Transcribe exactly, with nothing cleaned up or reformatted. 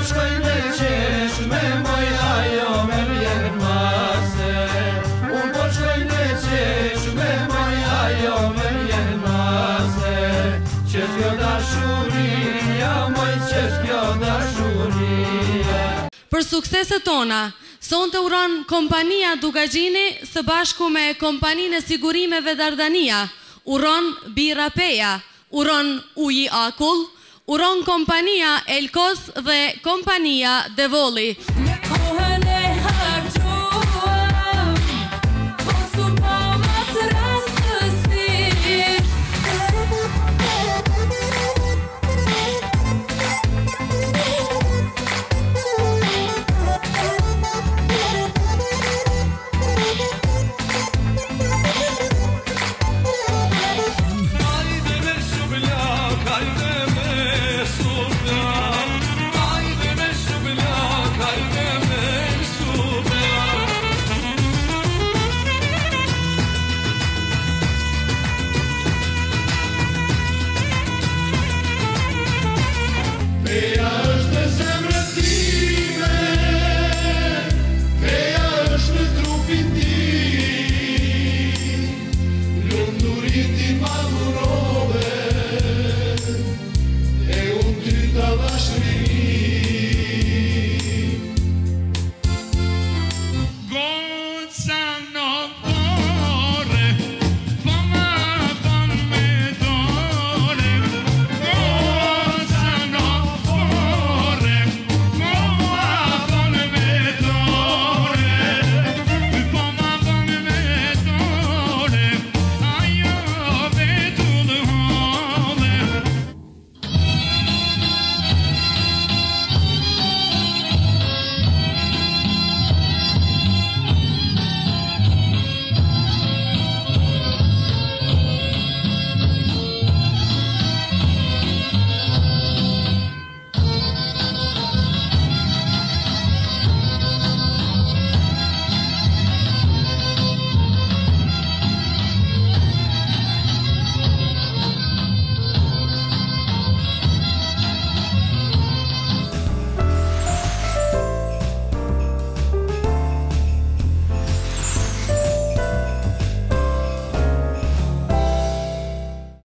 shkoj me qeshme, moj ajo me vjen mase. Unë po shkoj me qeshme, moj ajo me vjen mase. Qes kjo dashuria, moj qes kjo dashuria. Për sukseset tona, sonte uron kompania Dugagjini së bashku me kompaninë e sigurimeve Dardania, uron Bira Peja, uron Uji Akull, uron kompania Elkos dhe kompania Devoli.